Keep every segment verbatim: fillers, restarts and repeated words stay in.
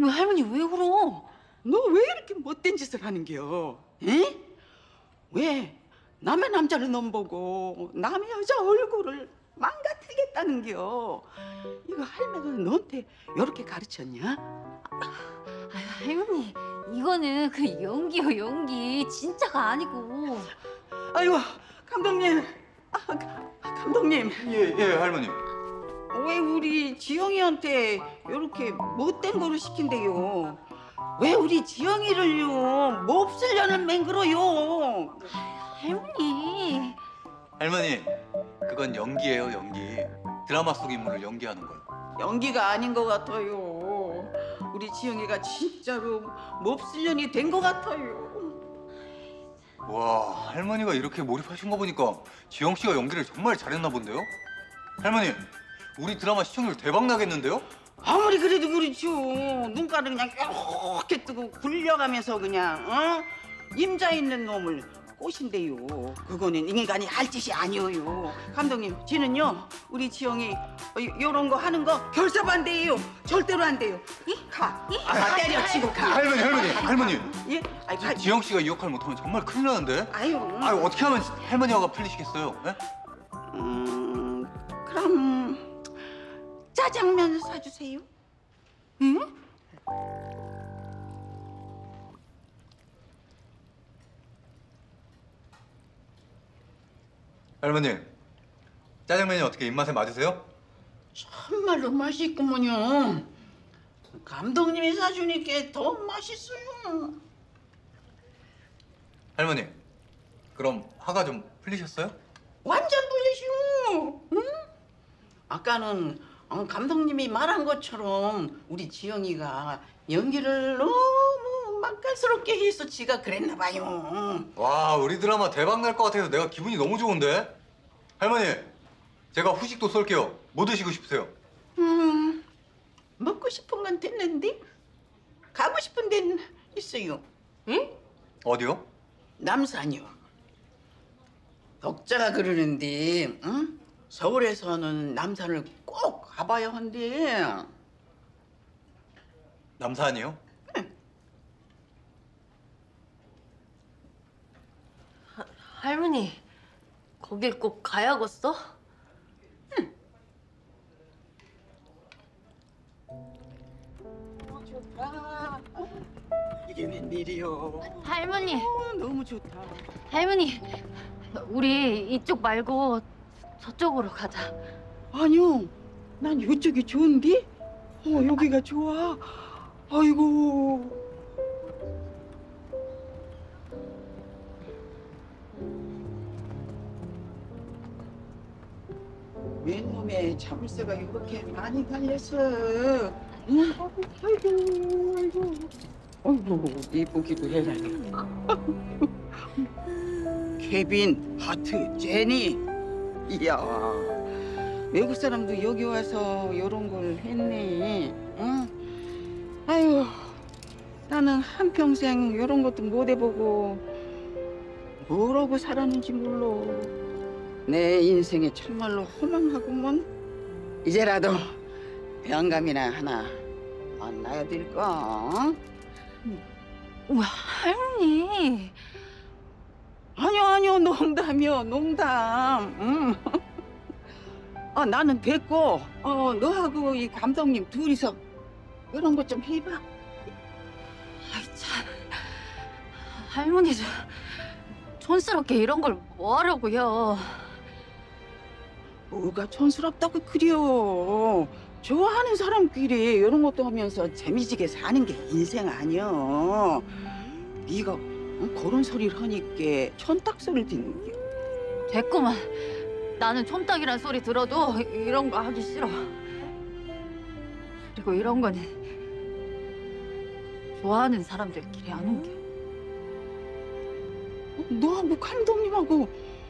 왜 할머니 왜 울어? 너 왜 이렇게 못된 짓을 하는겨? 에? 왜 남의 남자를 넘보고 남의 여자 얼굴을 망가뜨리겠다는겨? 이거 할매가 너한테 이렇게 가르쳤냐? 아유 할머니 이거는 그 연기요 연기 진짜가 아니고. 아이고 감독님, 아, 가- 감독님 예, 예, 할머니. 왜 우리 지영이한테 이렇게 못된 거를 시킨대요? 왜 우리 지영이를요 몹쓸년을 맹글어요? 할머니 할머니, 그건 연기예요, 연기. 드라마 속 인물을 연기하는 거예요. 연기가 아닌 것 같아요. 우리 지영이가 진짜로 몹쓸년이 된 것 같아요. 와, 할머니가 이렇게 몰입하신 거 보니까 지영 씨가 연기를 정말 잘했나 본데요? 할머니, 우리 드라마 시청률 대박 나겠는데요? 아무리 그래도 그렇죠. 눈가를 그냥 이렇게 뜨고 굴려가면서 그냥 어? 임자 있는 놈을 꼬신대요. 그거는 인간이 할 짓이 아니에요. 감독님, 쟤는요 우리 지영이 요런 거 하는 거 결사 안 돼요. 절대로 안 돼요. 이? 가. 이? 가 때려치고 가. 할머니, 할머니, 할머니. 예? 아이, 가. 지영 씨가 이 역할 못하면 정말 큰일 나는데? 아유. 아유, 어떻게 하면 할머니가 풀리시겠어요? 예? 음, 그럼 짜장면 사주세요. 응? 할머니, 짜장면이 어떻게 입맛에 맞으세요? 정말로 맛있구먼요. 감독님이 사주니까 더 맛있어요. 할머니, 그럼 화가 좀 풀리셨어요? 완전 불리시오. 응? 아까는 어, 감독님이 말한 것처럼 우리 지영이가 연기를 너무 맛깔스럽게 해서 지가 그랬나 봐요. 와, 우리 드라마 대박 날 것 같아서 내가 기분이 너무 좋은데? 할머니, 제가 후식도 쏠게요. 뭐 드시고 싶으세요? 음, 먹고 싶은 건 됐는데 가고 싶은 데는 있어요. 응? 어디요? 남산이요. 덕자가 그러는데 응? 서울에서는 남산을 꼭 가봐야 한대. 남산이요? 할머니 거길 꼭 가야겠어? 너무 좋다. 이게 웬일이요? 할머니 어, 너무 좋다. 할머니 우리 이쪽 말고 저쪽으로 가자. 아니요, 난 이쪽이 좋은데? 어, 여기가 좋아. 아이고. 웬놈의 자물쇠가 이렇게 많이 달렸어. 응? 아이고, 아이고. 아이고, 이쁘기도 해라. 케빈, 하트, 제니. 이야, 외국 사람도 여기 와서 이런 걸 했네. 응? 아유, 나는 한평생 이런 것도 못 해보고 뭐라고 살았는지 몰라. 내 인생이 정말로 허망하구먼. 이제라도 영감이나 하나 만나야 될까? 우와 할머니 아니요, 아니요, 농담이요, 농담. 응. 아, 나는 됐고, 어, 너하고 이 감독님 둘이서 이런 것 좀 해봐. 아이 참 할머니 저 촌스럽게 이런 걸 뭐 하려고요? 뭐가 촌스럽다고 그려. 좋아하는 사람끼리 이런 것도 하면서 재미지게 사는 게 인생 아니여. 네가 어? 그런 소리를 하니까 촌딱 소리를 듣는 게. 됐구만. 나는 촌딱이란 소리 들어도 이런 거 하기 싫어. 그리고 이런 거는 좋아하는 사람들끼리 하는 게. 너하고 감독님하고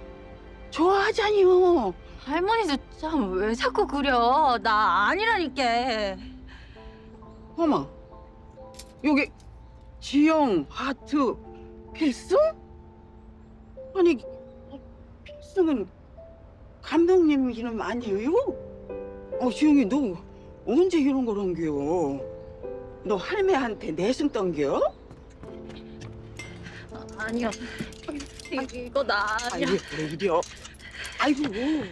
좋아하잖여. 할머니도 참 왜 자꾸 그려? 나 아니라니까. 어머, 여기 지영, 하트, 필승? 아니, 필승은 감독님 이름 아니에요? 어, 지영이 너 언제 이런 걸 한겨? 너 할매한테 내숭 던겨? 아, 아니요. 이, 이거 나 아니야. 아이고 왜 이려? 아이고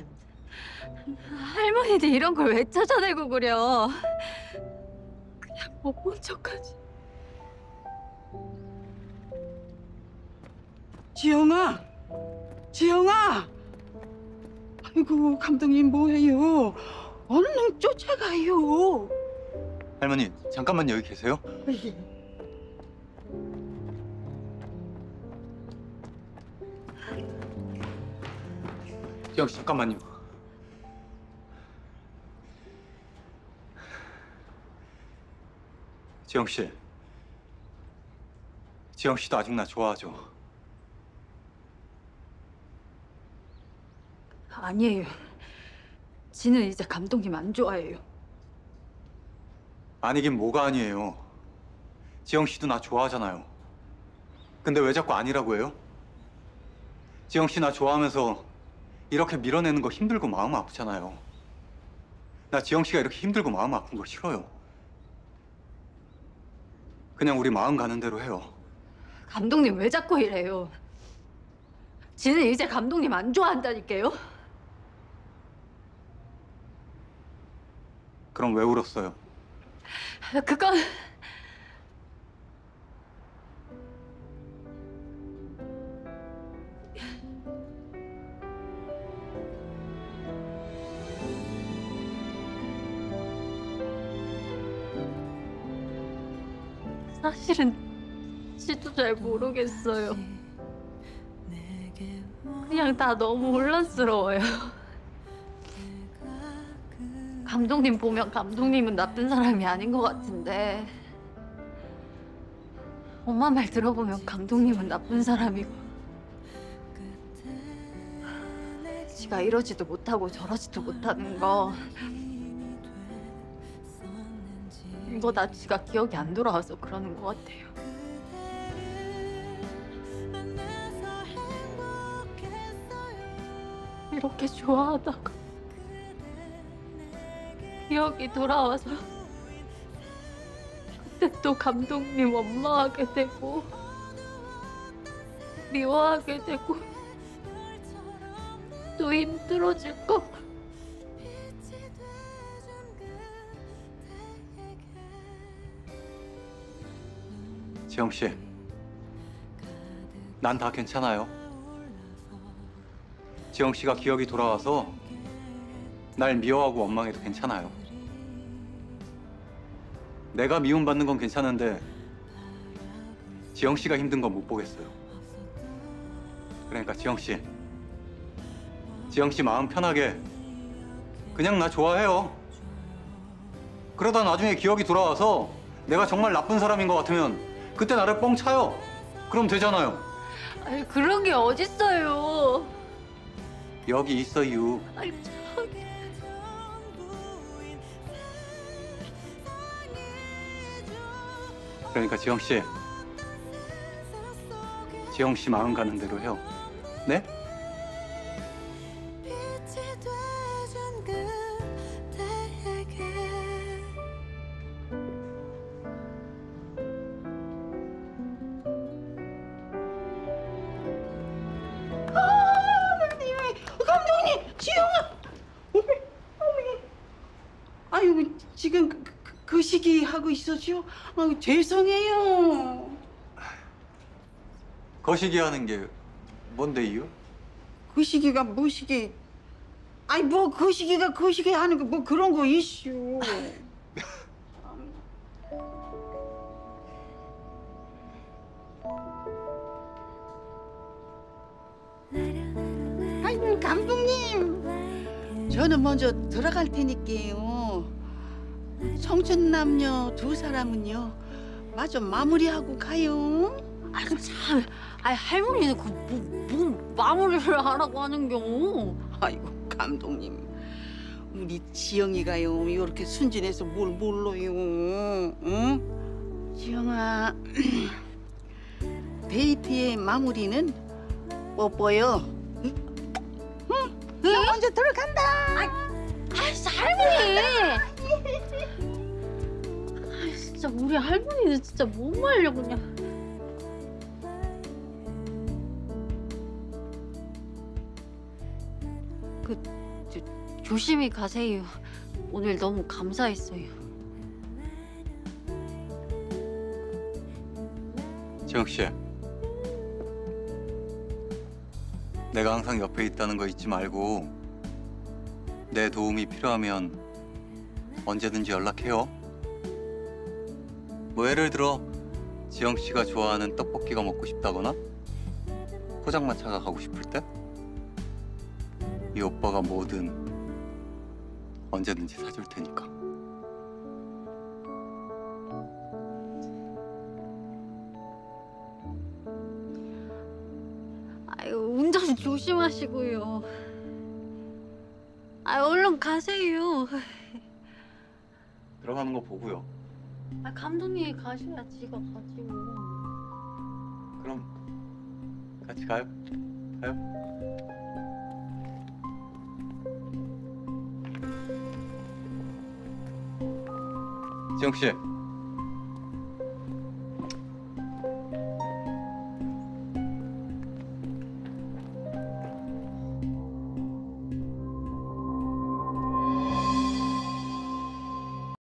할머니들 이런 걸 왜 찾아내고 그려? 그냥 못 본 척하지. 지영아, 지영아. 아이고 감독님 뭐해요? 얼른 쫓아가요. 할머니 잠깐만 여기 계세요. 지영 씨 잠깐만요. 지영 씨, 지영 씨도 아직 나 좋아하죠? 아니에요. 지는 이제 감독님 안 좋아해요. 아니긴 뭐가 아니에요. 지영 씨도 나 좋아하잖아요. 근데 왜 자꾸 아니라고 해요? 지영 씨 나 좋아하면서 이렇게 밀어내는 거 힘들고 마음 아프잖아요. 나 지영 씨가 이렇게 힘들고 마음 아픈 거 싫어요. 그냥 우리 마음 가는 대로 해요. 감독님 왜 자꾸 이래요? 지는 이제 감독님 안 좋아한다니까요. 그럼 왜 울었어요? 그건 사실은 지도 잘 모르겠어요. 그냥 다 너무 혼란스러워요. 감독님 보면 감독님은 나쁜 사람이 아닌 것 같은데 엄마 말 들어보면 감독님은 나쁜 사람이고 지가 이러지도 못하고 저러지도 못하는 거 이거 다 지가 기억이 안 돌아와서 그러는 것 같아요. 이렇게 좋아하다가 기억이 돌아와서 그때 또 감독님 원망하게 되고 미워하게 되고 또 힘들어질 거. 지영 씨, 난 다 괜찮아요. 지영 씨가 기억이 돌아와서 날 미워하고 원망해도 괜찮아요. 내가 미움받는 건 괜찮은데 지영 씨가 힘든 건 못 보겠어요. 그러니까 지영 씨, 지영 씨 마음 편하게 그냥 나 좋아해요. 그러다 나중에 기억이 돌아와서 내가 정말 나쁜 사람인 것 같으면 그때 나를 뻥 차요. 그럼 되잖아요. 아니 그런 게 어딨어요. 여기 있어요. 아니 참. 그러니까 지영 씨, 지영 씨 마음 가는 대로 해요. 네? 감독님, 지영아. 어머, 어머. 아이고 지금 그, 그, 그 시기 하고 있었죠? 아유 죄송해요. 거시기 하는 게 뭔데요? 그 시기가 뭐 시기? 아니 뭐 그 시기가 그 시기 하는 거 뭐 그런 거 이슈. 아이고 감독님, 저는 먼저 들어갈 테니까요. 청춘 남녀 두 사람은요 마저 마무리하고 가요. 아이고 참. 아니 할머니는 그뭐 뭐 마무리를 하라고 하는겨. 아이고 감독님, 우리 지영이가요 이렇게 순진해서 뭘 몰라요. 응? 지영아, 데이트의 마무리는 뽀뽀요. 응? 응? 나 먼저 들어간다. 아 진짜 할머니. 아 진짜 뭐. 우리 할머니는 진짜 못 말려 그냥. 그 저, 조심히 가세요. 오늘 너무 감사했어요. 지영 씨, 내가 항상 옆에 있다는 거 잊지 말고 내 도움이 필요하면 언제든지 연락해요. 뭐 예를 들어 지영 씨가 좋아하는 떡볶이가 먹고 싶다거나 포장마차가 가고 싶을 때 이 오빠가 뭐든 언제든지 사줄 테니까. 아유, 운전 조심하시고요. 아, 얼른 가세요. 들어가는 거 보고요. 아, 감독님이 가셔야 지가 가지 뭐. 그럼 같이 가요? 가요? 지영 씨.